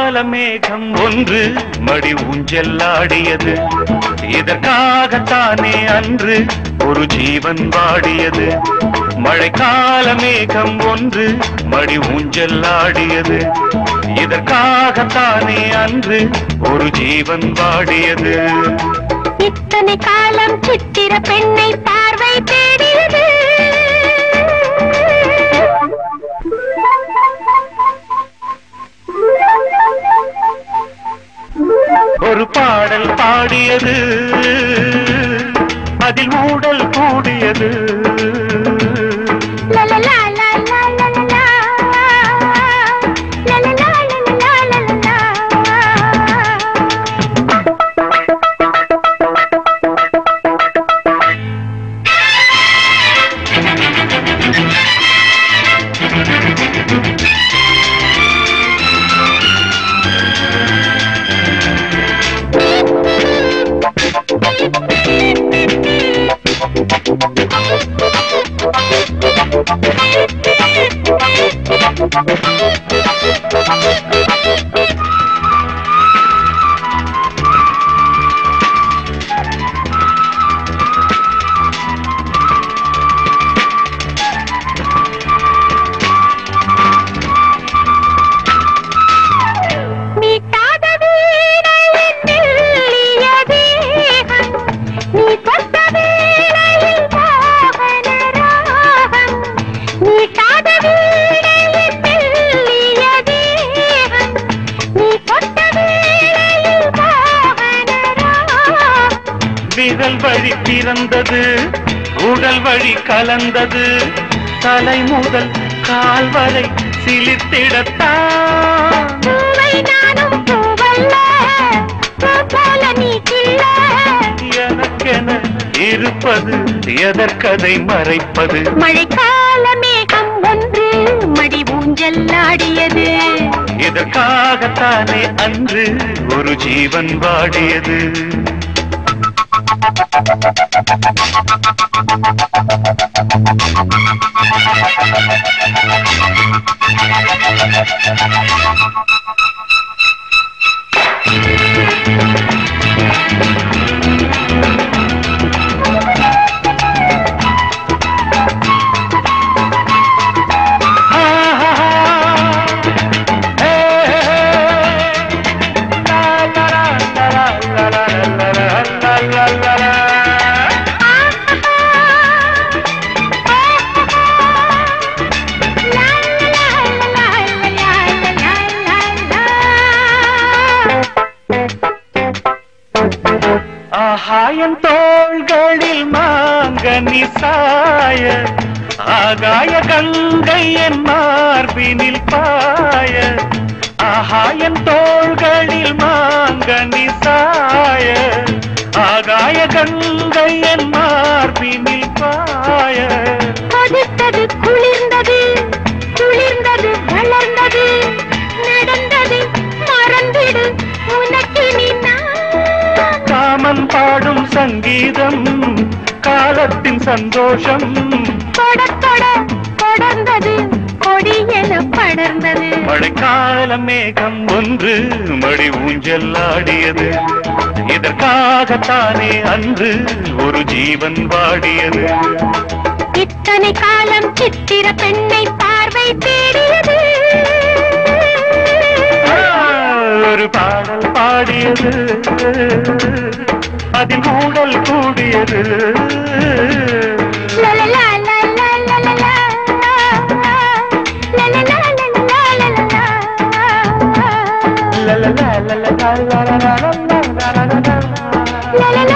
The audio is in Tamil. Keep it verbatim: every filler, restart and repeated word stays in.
மேகம் ஒன்று மடி ஊஞ்செல்லாடியது. இதற்காகத்தானே அன்று ஒரு ஜீவன் வாடியது. மழைக்கால மேகம் ஒன்று மடி ஊஞ்செல்லாடியது. இதற்காகத்தானே அன்று ஒரு ஜீவன் வாடியது. இத்தனை காலம் சித்திர பெண்ணை பார்வை தேடியது. ஒரு பாடல் பாடியது, அதில் ஊடல் கூடியது. விரல் வழி பிறந்தது, உடல் வழி கலந்தது. தலை முதல் கால் வரை சிலிர்த்திடத்தான். எனக்கென இருப்பது எதற்கதை மறைப்பது? மழைக்கால மேகம் ஒன்று மடி ஊஞ்செல்லாடியது. இதற்காகத்தானே அன்று ஒரு ஜீவன் வாடியது. ஆகாயம் தோள்களில் மாங்கனி சாய, ஆகாய கங்கை என் மார்பினில் பாய. ஆகாயம் தோள்களில் மாங்கனி சாய, ஆகாய கங்கை என் மார்பினில் பாய. கொதித்தது குளிர்ந்தது, குளிர்ந்தது வளர்ந்தது, நடந்தது மறந்திடு உனக்கு நீ. காமன் பாடும் சங்கீதம் காலத்தின் சந்தோஷம். தொட தொட தொடர்ந்தது கொடி என படர்ந்தது. மழைக்கால மேகம் ஒன்று மடி ஊஞ்செல்லாடியது. இதற்காகத்தானே அன்று ஒரு ஜீவன் வாடியது. இத்தனை காலம் சித்திர பெண்ணை பார்வை தேடியது. ஒரு பாடல் பாடியது, அதில் ஊடல் கூடியது. la la